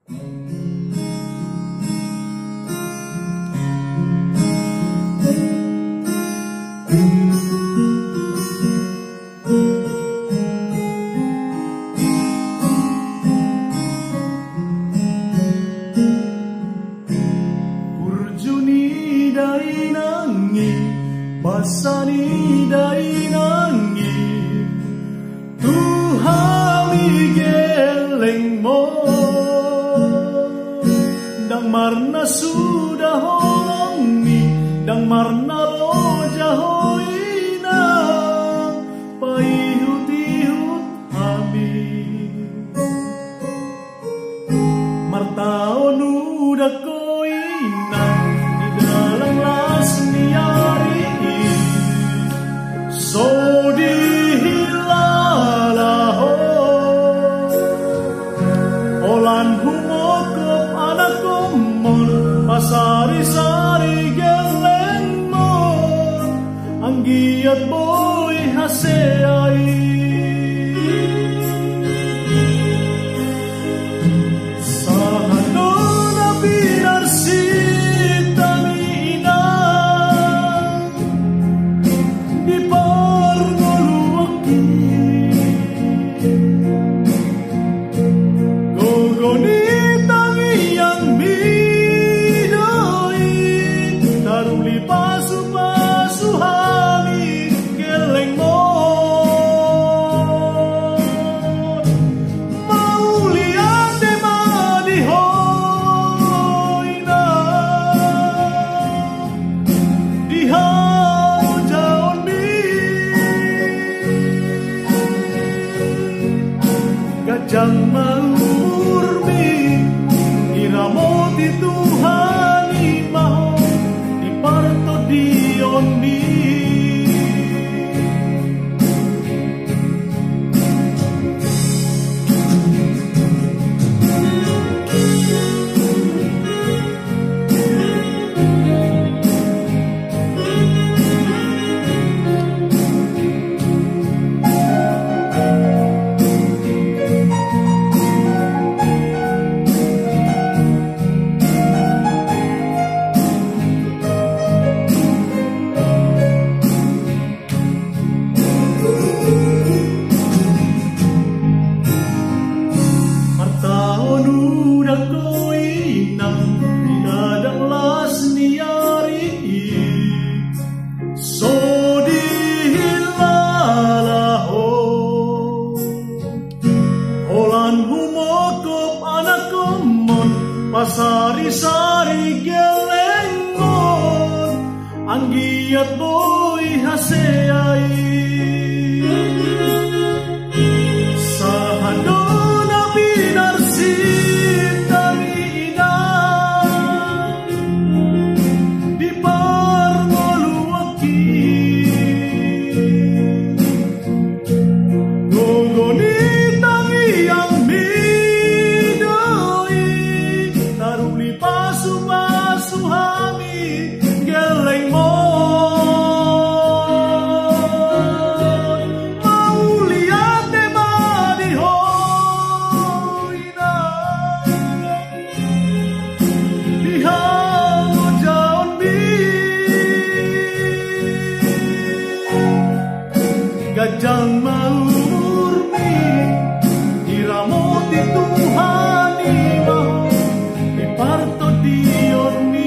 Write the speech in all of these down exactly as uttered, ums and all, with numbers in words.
Burjuni dai nangi, basani dai nangi, Tuhami geleng mo, dang marna sudah holongi, dang marna loja hoina, paihut-ihut hami, martaon udah koina di dalam las niari, so dihilalaho, olan humokop anak komon, pasari-sari geleng mon, anggiat boy haseai. Gajang murmi, iramoti Tuhani maho, di parto dioni. Pasari-sari geleng mon, anggiat boy haseai. Sahadona binarsi dari inang, di parngoluaki, gogoni tangi yang Suhami geleng mon, mau lihat tema di hoina, di halo jaon bi, gajang murmi, iramoti Tuhani maho, di parto dioni.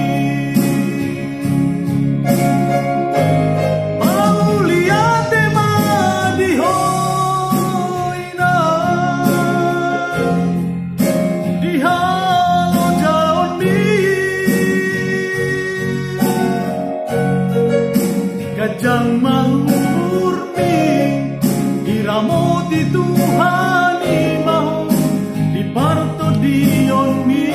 Gajang murmi, iramoti Tuhani maho, di parto dioni.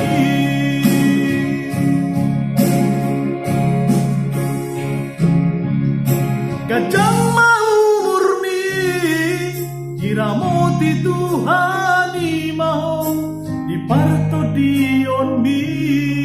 Gajang murmi, iramoti Tuhani maho, di parto dioni.